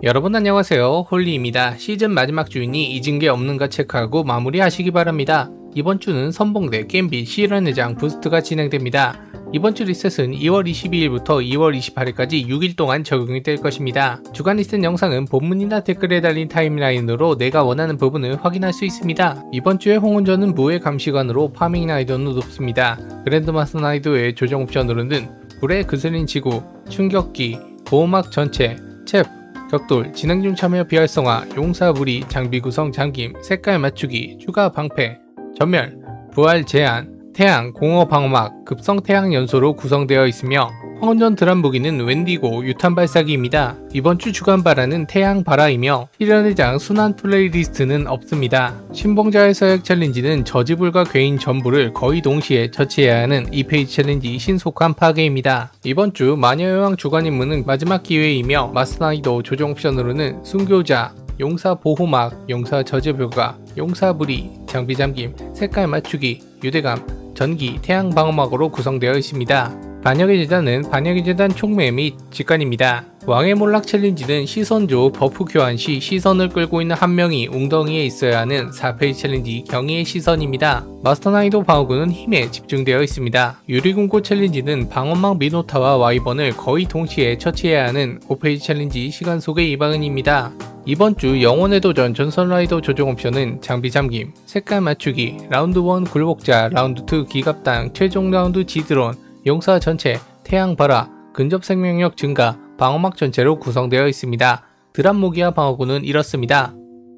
여러분 안녕하세요, 홀리입니다. 시즌 마지막 주인이 잊은 게 없는가 체크하고 마무리하시기 바랍니다. 이번 주는 선봉대 겜빗 실현회장 부스트가 진행됩니다. 이번 주 리셋은 2월 22일부터 2월 28일까지 6일 동안 적용이 될 것입니다. 주간 리셋 영상은 본문이나 댓글에 달린 타임라인으로 내가 원하는 부분을 확인할 수 있습니다. 이번 주에 홍은전은 무의 감시관으로 파밍 난이도는 높습니다. 그랜드마스터 난이도의 조정 옵션으로는 불의 그슬린 지구, 충격기, 보호막 전체, 챕, 격돌, 진행 중 참여 비활성화, 용사 무리, 장비 구성 잠김, 색깔 맞추기, 추가 방패, 전멸, 부활 제한, 태양, 공허 방어막, 급성 태양 연소로 구성되어 있으며 황혼전 드랍 무기는 웬디고 유탄 발사기입니다. 이번 주 주간 발화는 태양 발화이며 실현회장 순환 플레이리스트는 없습니다. 신봉자의 서약 챌린지는 저지불과 괴인 전부를 거의 동시에 처치해야 하는 2페이지 챌린지 신속한 파괴입니다. 이번 주 마녀여왕 주간 임무는 마지막 기회이며 마스터 난이도 조정 옵션으로는 순교자, 용사 보호막, 용사 저지불가, 용사 무리, 장비 잠김, 색깔 맞추기, 유대감, 전기, 태양 방어막으로 구성되어 있습니다. 반역의 재단은 반역의 재단 촉매 및 직관입니다. 왕의 몰락 챌린지는 시선조 버프 교환 시 시선을 끌고 있는 한 명이 웅덩이에 있어야 하는 4페이지 챌린지 경의의 시선입니다. 마스터 난이도 방어구는 힘에 집중되어 있습니다. 유리공고 챌린지는 방어막 미노타와 와이번을 거의 동시에 처치해야 하는 5페이지 챌린지 시간 속의 이방은입니다. 이번 주 영혼의 도전 전선 라이더 조정 옵션은 장비 잠김, 색깔 맞추기, 라운드 1 굴복자, 라운드 2 기갑당, 최종 라운드 지드론, 용사 전체, 태양 발화, 근접 생명력 증가, 방어막 전체로 구성되어 있습니다. 드랍 무기와 방어구는 이렇습니다.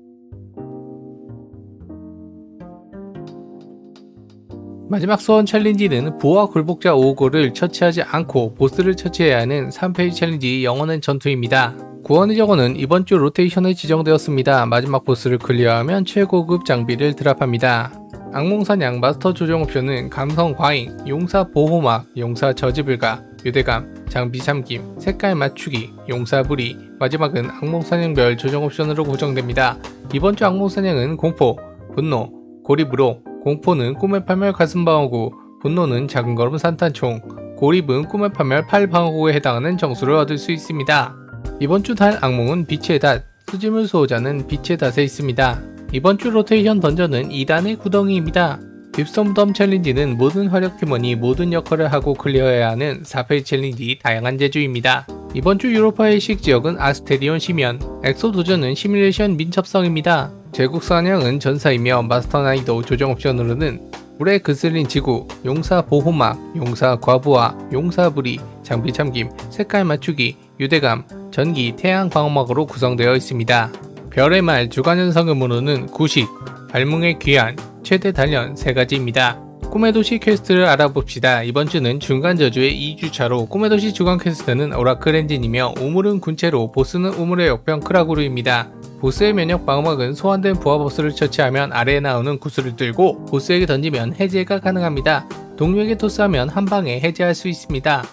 마지막 소원 챌린지는 부와 굴복자 5호를 처치하지 않고 보스를 처치해야 하는 3페이지 챌린지 영혼의 전투입니다. 구원의 저거는 이번 주 로테이션에 지정되었습니다. 마지막 보스를 클리어하면 최고급 장비를 드랍합니다. 악몽사냥 마스터 조정 옵션은 감성 과잉, 용사 보호막, 용사 저지불가, 유대감, 장비 잠김, 색깔 맞추기, 용사 부리, 마지막은 악몽사냥별 조정 옵션으로 구성됩니다. 이번 주 악몽사냥은 공포, 분노, 고립으로 공포는 꿈의 파멸 가슴 방어구, 분노는 작은 걸음 산탄총, 고립은 꿈의 파멸 팔 방어구에 해당하는 점수를 얻을 수 있습니다. 이번 주 달 악몽은 빛의 닷, 수지물 수호자는 빛의 닷에 있습니다. 이번 주 로테이션 던전은 2단의 구덩이입니다. 딥섬 무덤 챌린지는 모든 화력 팀원이 모든 역할을 하고 클리어해야 하는 4페이지 챌린지 다양한 제주입니다. 이번 주 유로파의 식 지역은 아스테리온 심연, 엑소 도전은 시뮬레이션 민첩성입니다. 제국 사냥은 전사이며 마스터 난이도 조정 옵션으로는 불의 그슬린 지구, 용사 보호막, 용사 과부하, 용사 부리, 장비 잠김, 색깔 맞추기, 유대감, 전기, 태양 방어막으로 구성되어 있습니다. 별의 말 주간연성 음으로는 구식, 발뭉의 귀환, 최대 단련 3가지입니다. 꿈의 도시 퀘스트를 알아봅시다. 이번 주는 중간 저주의 2주차로 꿈의 도시 주간 퀘스트는 오라클 엔진이며 우물은 군체로 보스는 우물의 역병 크라구르입니다. 보스의 면역 방어막은 소환된 부하 보스를 처치하면 아래에 나오는 구슬을 들고 보스에게 던지면 해제가 가능합니다. 동료에게 토스하면 한방에 해제할 수 있습니다.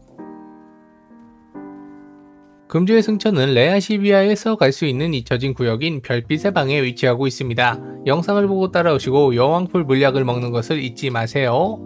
금주의 승천은 레아시비아에서 갈 수 있는 잊혀진 구역인 별빛의 방에 위치하고 있습니다. 영상을 보고 따라오시고 여왕풀 물약을 먹는 것을 잊지 마세요.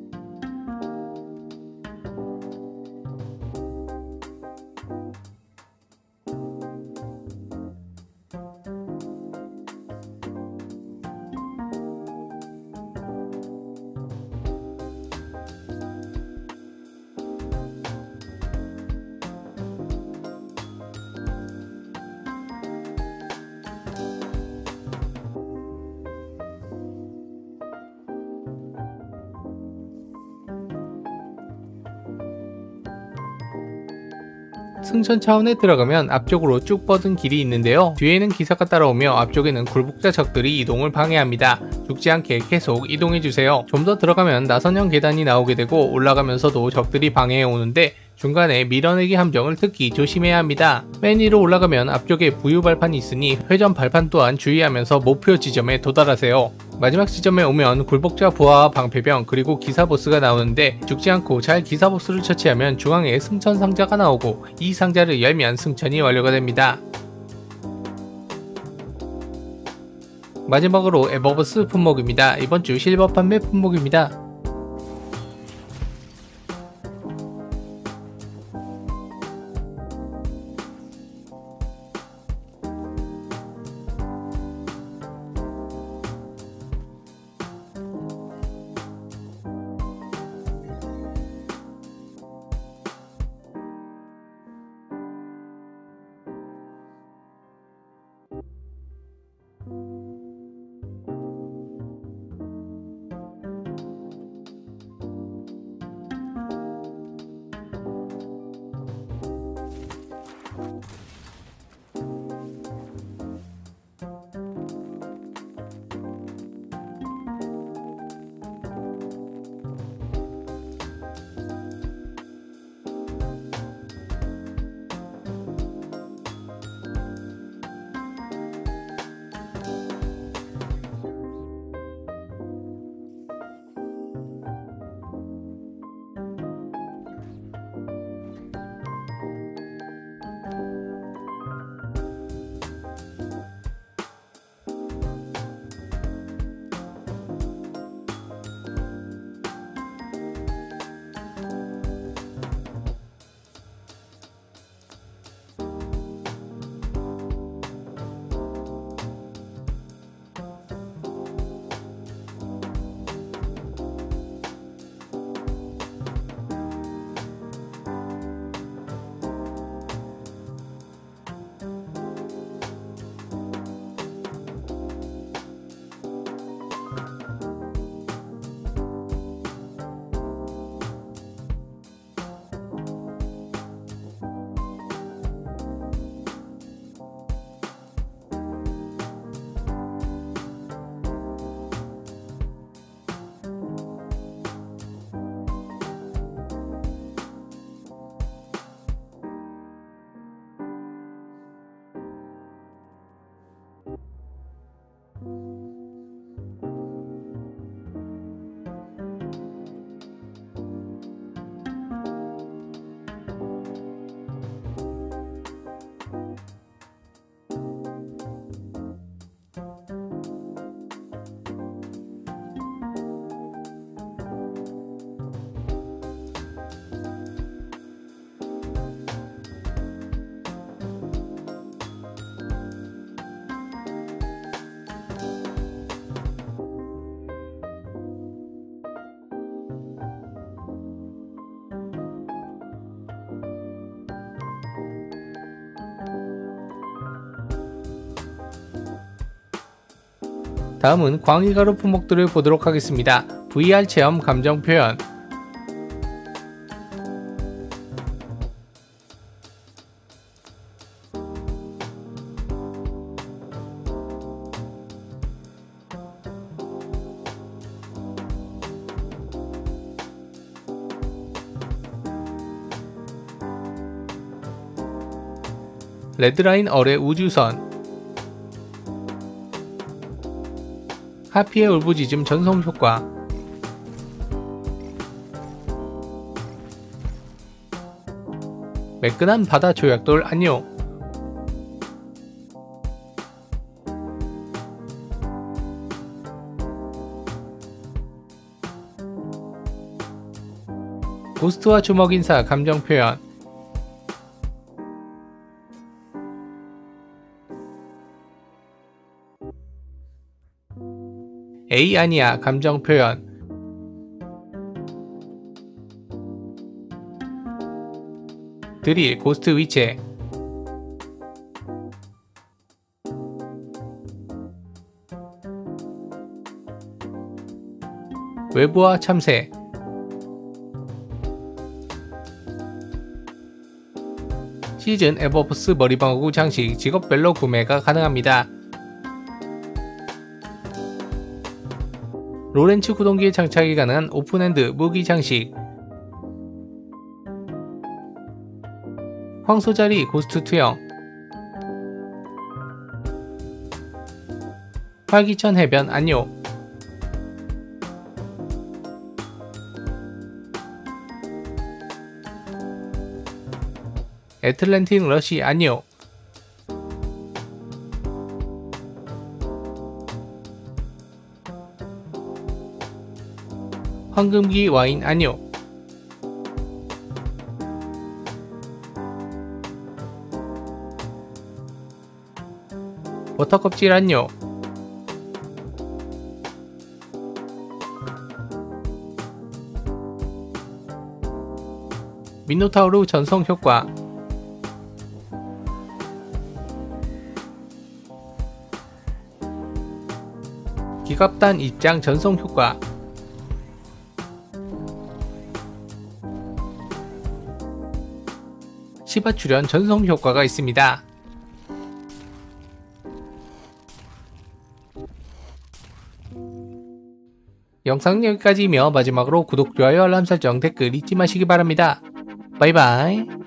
승천 차원에 들어가면 앞쪽으로 쭉 뻗은 길이 있는데요. 뒤에는 기사가 따라오며 앞쪽에는 굴복자 적들이 이동을 방해합니다. 죽지 않게 계속 이동해주세요. 좀 더 들어가면 나선형 계단이 나오게 되고 올라가면서도 적들이 방해해 오는데 중간에 밀어내기 함정을 특히 조심해야 합니다. 맨 위로 올라가면 앞쪽에 부유 발판이 있으니 회전 발판 또한 주의하면서 목표 지점에 도달하세요. 마지막 지점에 오면 굴복자 부하와 방패병 그리고 기사 보스가 나오는데 죽지 않고 잘 기사 보스를 처치하면 중앙에 승천 상자가 나오고 이 상자를 열면 승천이 완료가 됩니다. 마지막으로 에버버스 품목입니다. 이번 주 실버 판매 품목입니다. 다음은 광희가루 품목들을 보도록 하겠습니다. VR 체험 감정 표현, 레드라인 얼의 우주선, 하피의 울부짖음 전송 효과, 매끈한 바다 조약돌 안녕, 고스트와 주먹 인사 감정 표현, 에이 아니야 감정 표현, 드릴 고스트 위체, 외부와 참새, 시즌 에버버스 머리방어구 장식 직업별로 구매가 가능합니다. 로렌츠 구동기에 장착이 가능한 오픈핸드 무기 장식, 황소자리 고스트 투영, 활기천 해변 안요, 애틀랜틱 러시 안요, 황금기 와인 안요, 버터껍질 안요, 미노타우르 전송 효과, 기갑단 입장 전송 효과, 시바 출연 전송 효과가 있습니다. 영상은 여기까지이며 마지막으로 구독, 좋아요, 알람 설정, 댓글 잊지 마시기 바랍니다. 바이바이.